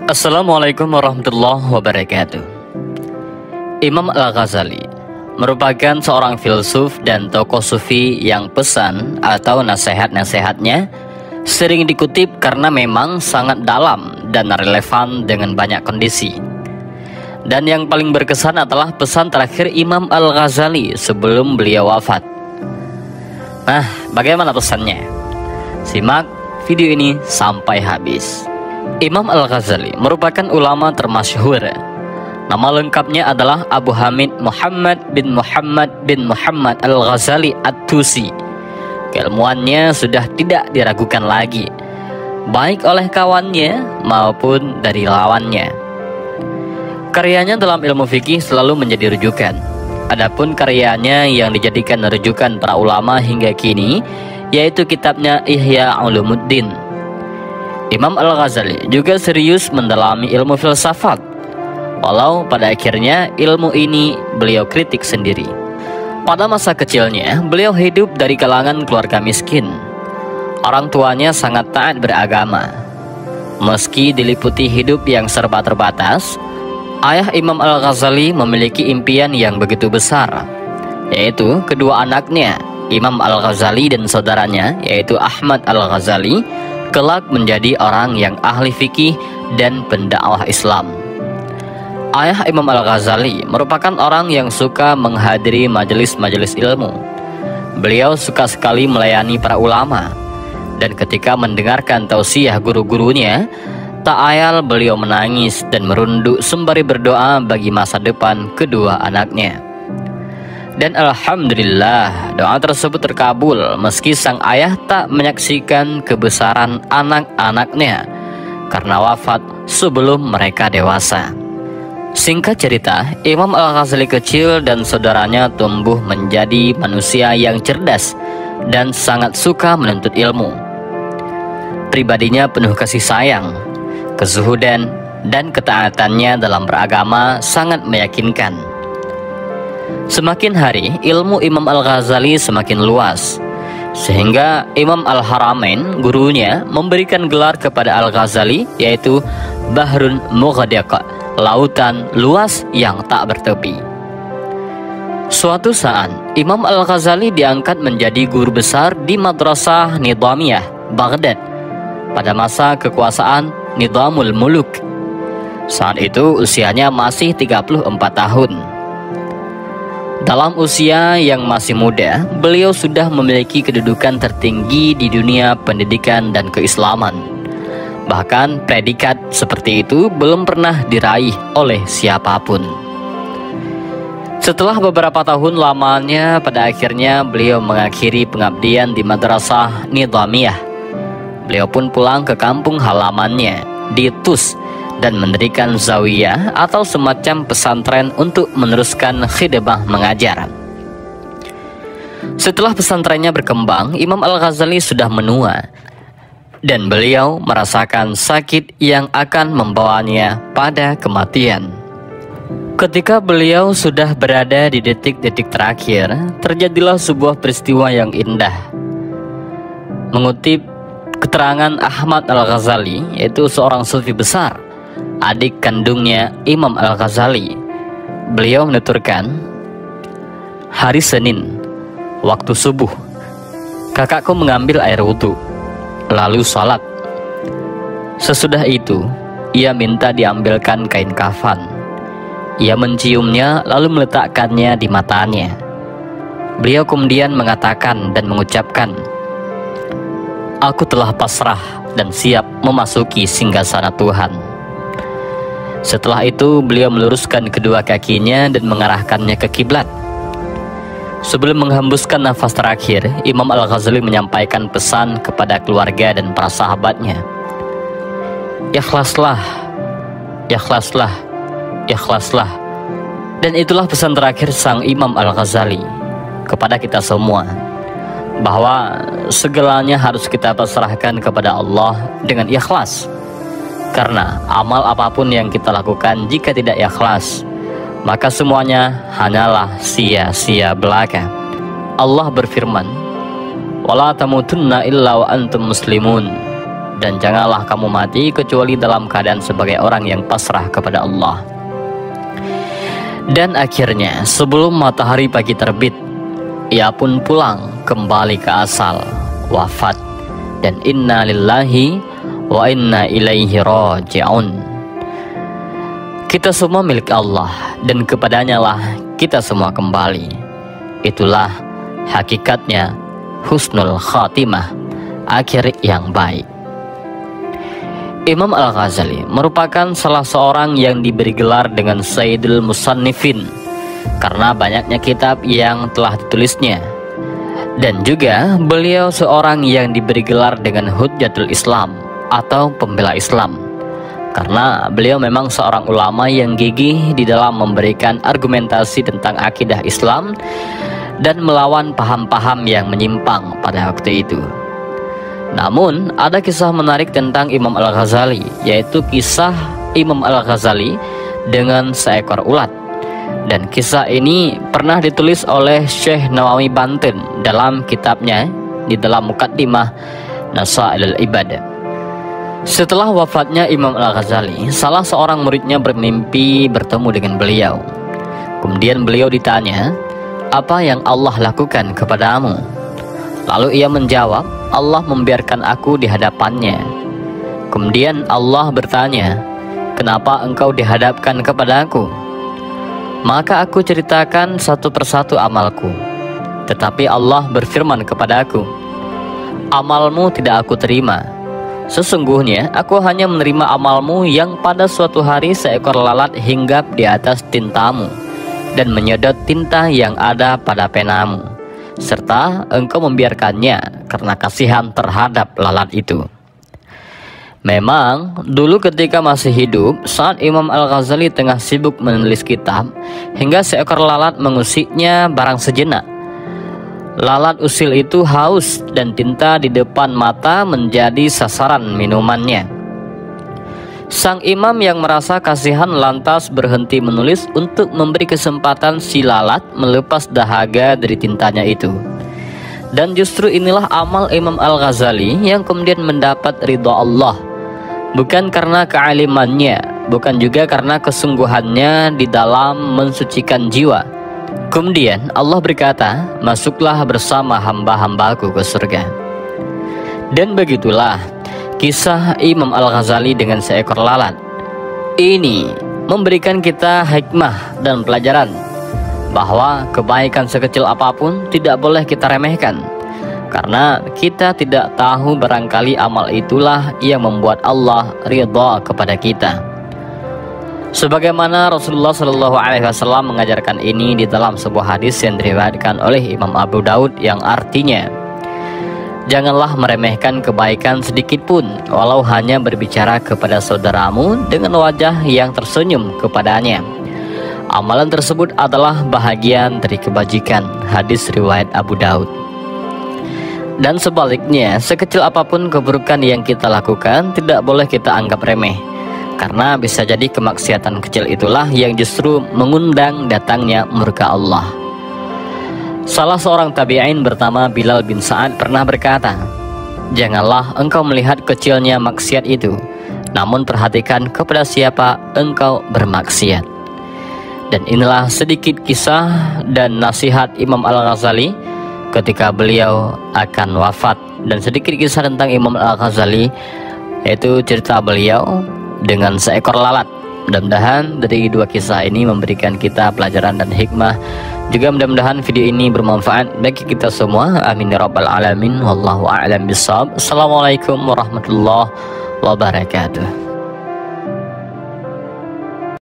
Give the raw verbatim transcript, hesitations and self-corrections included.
Assalamualaikum warahmatullahi wabarakatuh. Imam Al-Ghazali merupakan seorang filsuf dan tokoh sufi yang pesan atau nasihat-nasihatnya sering dikutip karena memang sangat dalam dan relevan dengan banyak kondisi. Dan yang paling berkesan adalah pesan terakhir Imam Al-Ghazali sebelum beliau wafat. Nah, bagaimana pesannya? Simak video ini sampai habis. Imam Al-Ghazali merupakan ulama termasyhur. Nama lengkapnya adalah Abu Hamid Muhammad bin Muhammad bin Muhammad Al-Ghazali At-Tusi. Keilmuannya sudah tidak diragukan lagi, baik oleh kawannya maupun dari lawannya. Karyanya dalam ilmu fikih selalu menjadi rujukan. Adapun karyanya yang dijadikan rujukan para ulama hingga kini, yaitu kitabnya Ihya Ulumuddin. Imam Al-Ghazali juga serius mendalami ilmu filsafat, walau pada akhirnya ilmu ini beliau kritik sendiri. Pada masa kecilnya, beliau hidup dari kalangan keluarga miskin. Orang tuanya sangat taat beragama. Meski diliputi hidup yang serba terbatas, ayah Imam Al-Ghazali memiliki impian yang begitu besar, yaitu kedua anaknya, Imam Al-Ghazali dan saudaranya, yaitu Ahmad Al-Ghazali, kelak menjadi orang yang ahli fikih dan pendakwah Islam. Ayah Imam Al-Ghazali merupakan orang yang suka menghadiri majelis-majelis ilmu. Beliau suka sekali melayani para ulama, dan ketika mendengarkan tausiah guru-gurunya, tak ayal beliau menangis dan merunduk sembari berdoa bagi masa depan kedua anaknya. Dan alhamdulillah, doa tersebut terkabul meski sang ayah tak menyaksikan kebesaran anak-anaknya karena wafat sebelum mereka dewasa. Singkat cerita, Imam Al-Ghazali kecil dan saudaranya tumbuh menjadi manusia yang cerdas dan sangat suka menuntut ilmu. Pribadinya penuh kasih sayang, kezuhudan, dan ketaatannya dalam beragama sangat meyakinkan. Semakin hari, ilmu Imam Al-Ghazali semakin luas, sehingga Imam Al-Haramain, gurunya, memberikan gelar kepada Al-Ghazali, yaitu Bahrun Mughadiq, lautan luas yang tak bertepi. Suatu saat, Imam Al-Ghazali diangkat menjadi guru besar di Madrasah Nidhamiyah, Baghdad, pada masa kekuasaan Nidhamul Muluk. Saat itu usianya masih tiga puluh empat tahun. Dalam usia yang masih muda, beliau sudah memiliki kedudukan tertinggi di dunia pendidikan dan keislaman. Bahkan predikat seperti itu belum pernah diraih oleh siapapun. Setelah beberapa tahun lamanya, pada akhirnya beliau mengakhiri pengabdian di Madrasah Nidhamiyah. Beliau pun pulang ke kampung halamannya di Tus dan mendirikan zawiyah atau semacam pesantren untuk meneruskan khidmah mengajar. Setelah pesantrennya berkembang, Imam Al-Ghazali sudah menua dan beliau merasakan sakit yang akan membawanya pada kematian. Ketika beliau sudah berada di detik-detik terakhir, terjadilah sebuah peristiwa yang indah. Mengutip keterangan Ahmad Al-Ghazali, yaitu seorang sufi besar, adik kandungnya Imam Al-Ghazali, beliau menuturkan, hari Senin, waktu subuh, kakakku mengambil air wudhu, lalu sholat. Sesudah itu, ia minta diambilkan kain kafan. Ia menciumnya lalu meletakkannya di matanya. Beliau kemudian mengatakan dan mengucapkan, aku telah pasrah dan siap memasuki singgasana Tuhan. Setelah itu beliau meluruskan kedua kakinya dan mengarahkannya ke kiblat. Sebelum menghembuskan nafas terakhir, Imam Al-Ghazali menyampaikan pesan kepada keluarga dan para sahabatnya. Ikhlaslah, ikhlaslah, ikhlaslah. Dan itulah pesan terakhir sang Imam Al-Ghazali kepada kita semua, bahwa segalanya harus kita pasrahkan kepada Allah dengan ikhlas. Karena amal apapun yang kita lakukan jika tidak ikhlas, maka semuanya hanyalah sia-sia belaka. Allah berfirman, "Wala tamutunna illa wa antum muslimun." dan janganlah kamu mati kecuali dalam keadaan sebagai orang yang pasrah kepada Allah. Dan akhirnya sebelum matahari pagi terbit, ia pun pulang kembali ke asal, wafat. Dan inna lillahi wa inna ilaihi raji'un. Kita semua milik Allah dan kepadanya lah kita semua kembali. Itulah hakikatnya husnul khatimah, akhir yang baik. Imam Al-Ghazali merupakan salah seorang yang diberi gelar dengan Sayyidul Musannifin karena banyaknya kitab yang telah ditulisnya. Dan juga beliau seorang yang diberi gelar dengan Hujjatul Islam atau pembela Islam, karena beliau memang seorang ulama yang gigih di dalam memberikan argumentasi tentang akidah Islam dan melawan paham-paham yang menyimpang pada waktu itu. Namun ada kisah menarik tentang Imam Al-Ghazali, yaitu kisah Imam Al-Ghazali dengan seekor ulat. Dan kisah ini pernah ditulis oleh Syekh Nawawi Banten dalam kitabnya di dalam Muqaddimah Nasailul Ibadah. Setelah wafatnya Imam Al-Ghazali, salah seorang muridnya bermimpi bertemu dengan beliau. Kemudian beliau ditanya, "Apa yang Allah lakukan kepadamu?" Lalu ia menjawab, "Allah membiarkan aku di hadapannya." Kemudian Allah bertanya, "Kenapa engkau dihadapkan kepadaku?" Maka aku ceritakan satu persatu amalku. Tetapi Allah berfirman kepadaku, "Amalmu tidak aku terima. Sesungguhnya aku hanya menerima amalmu yang pada suatu hari seekor lalat hinggap di atas tintamu dan menyedot tinta yang ada pada penamu, serta engkau membiarkannya karena kasihan terhadap lalat itu." Memang dulu ketika masih hidup, saat Imam Al-Ghazali tengah sibuk menulis kitab, hingga seekor lalat mengusiknya barang sejenak. Lalat usil itu haus dan tinta di depan mata menjadi sasaran minumannya. Sang imam yang merasa kasihan lantas berhenti menulis untuk memberi kesempatan si lalat melepas dahaga dari tintanya itu. Dan justru inilah amal Imam Al-Ghazali yang kemudian mendapat ridha Allah, bukan karena kealimannya, bukan juga karena kesungguhannya di dalam mensucikan jiwa. Kemudian Allah berkata, "Masuklah bersama hamba-hambaku ke surga." Dan begitulah kisah Imam Al-Ghazali dengan seekor lalat. Ini memberikan kita hikmah dan pelajaran bahwa kebaikan sekecil apapun tidak boleh kita remehkan, karena kita tidak tahu barangkali amal itulah yang membuat Allah ridha kepada kita. Sebagaimana Rasulullah Shallallahu Alaihi Wasallam mengajarkan ini di dalam sebuah hadis yang diriwayatkan oleh Imam Abu Daud, yang artinya, janganlah meremehkan kebaikan sedikit pun, walau hanya berbicara kepada saudaramu dengan wajah yang tersenyum kepadanya. Amalan tersebut adalah bahagian dari kebajikan. Hadis riwayat Abu Daud. Dan sebaliknya, sekecil apapun keburukan yang kita lakukan tidak boleh kita anggap remeh, karena bisa jadi kemaksiatan kecil itulah yang justru mengundang datangnya murka Allah. Salah seorang tabi'in bernama Bilal bin Sa'ad pernah berkata, "Janganlah engkau melihat kecilnya maksiat itu, namun perhatikan kepada siapa engkau bermaksiat." Dan inilah sedikit kisah dan nasihat Imam Al-Ghazali ketika beliau akan wafat, dan sedikit kisah tentang Imam Al-Ghazali, yaitu cerita beliau dengan seekor lalat. Mudah-mudahan dari dua kisah ini memberikan kita pelajaran dan hikmah. Juga mudah-mudahan video ini bermanfaat bagi kita semua. Amin ya rabbal alamin. Wallahu a'lam bishawab. Assalamualaikum warahmatullahi wabarakatuh.